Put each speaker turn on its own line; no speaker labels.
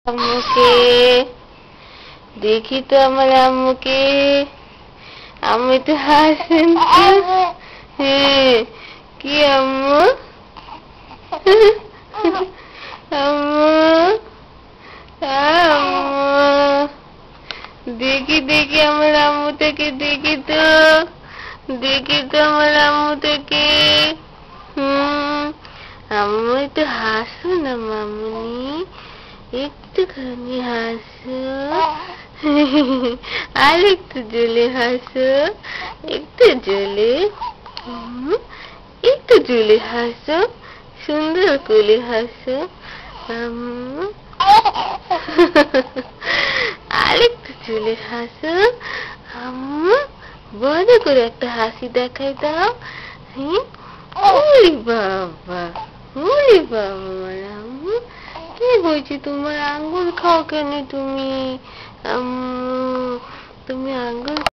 আম্মুকে দেখি তো আমার আম্মুকে। আম্মু একটু হাসেন তো। হ্যাঁ, কি আম্মু? আম্মু আম্মু দেখি দেখি আমার আম্মুটাকে দেখি তো আমার আম্মুটাকে। আম্মু একটু হাসো না মামুনি, একটুখানি হাসো। আর একটু জোরে হাসো, একটু জোরে, একটু জোরে হাসো, সুন্দর করে হাসো আম্মু। আর একটু জোরে হাসো আম্মু, বড় করে একটা হাসি দেখাই দাও। ওরে বাবা, ওরে বাবা, আমার আম্মু কি হয়েছে তোমার? আঙ্গুর খাও কেন তুমি আম্মু?